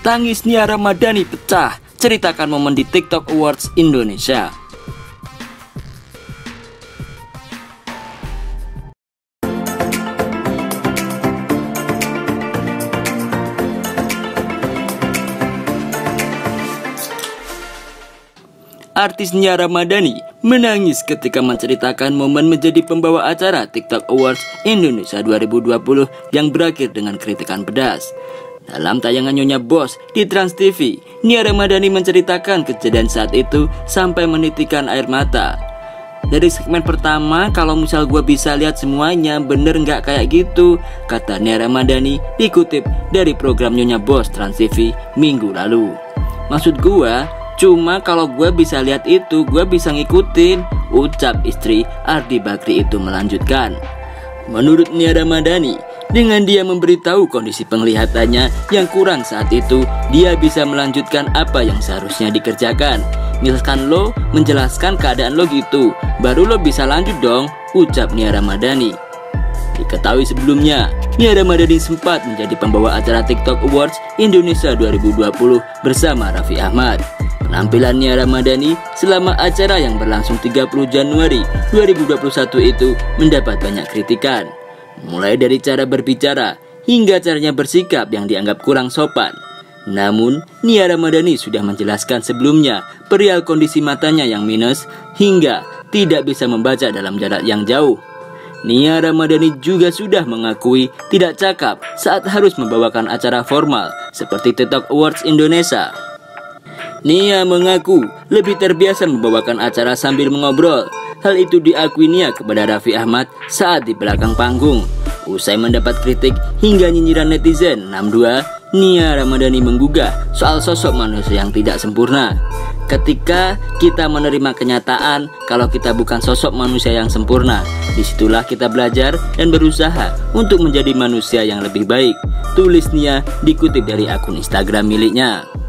Tangis Nia Ramadhani pecah, ceritakan momen di TikTok Awards Indonesia. Artis Nia Ramadhani menangis ketika menceritakan momen menjadi pembawa acara TikTok Awards Indonesia 2020 yang berakhir dengan kritikan pedas. Dalam tayangan Nyonya Boss di Trans TV, Nia Ramadhani menceritakan kejadian saat itu sampai menitikan air mata. Dari segmen pertama, kalau misal gue bisa lihat semuanya, bener nggak kayak gitu, kata Nia Ramadhani dikutip dari program Nyonya Boss Trans TV minggu lalu. Maksud gue, cuma kalau gue bisa lihat itu, gue bisa ngikutin, ucap istri Ardi Bakri itu melanjutkan. Menurut Nia Ramadhani, dengan dia memberitahu kondisi penglihatannya yang kurang saat itu, dia bisa melanjutkan apa yang seharusnya dikerjakan. Misalkan lo menjelaskan keadaan lo gitu, baru lo bisa lanjut dong, ucap Nia Ramadhani. Diketahui sebelumnya, Nia Ramadhani sempat menjadi pembawa acara TikTok Awards Indonesia 2020 bersama Raffi Ahmad. Penampilan Nia Ramadhani selama acara yang berlangsung 30 Januari 2021 itu mendapat banyak kritikan. Mulai dari cara berbicara hingga caranya bersikap yang dianggap kurang sopan. Namun, Nia Ramadhani sudah menjelaskan sebelumnya perihal kondisi matanya yang minus hingga tidak bisa membaca dalam jarak yang jauh. Nia Ramadhani juga sudah mengakui tidak cakap saat harus membawakan acara formal seperti TikTok Awards Indonesia. Nia mengaku lebih terbiasa membawakan acara sambil mengobrol. Hal itu diakui Nia kepada Raffi Ahmad saat di belakang panggung. Usai mendapat kritik hingga nyinyiran netizen 62, Nia Ramadhani menggugah soal sosok manusia yang tidak sempurna. Ketika kita menerima kenyataan kalau kita bukan sosok manusia yang sempurna, disitulah kita belajar dan berusaha untuk menjadi manusia yang lebih baik, tulis Nia dikutip dari akun Instagram miliknya.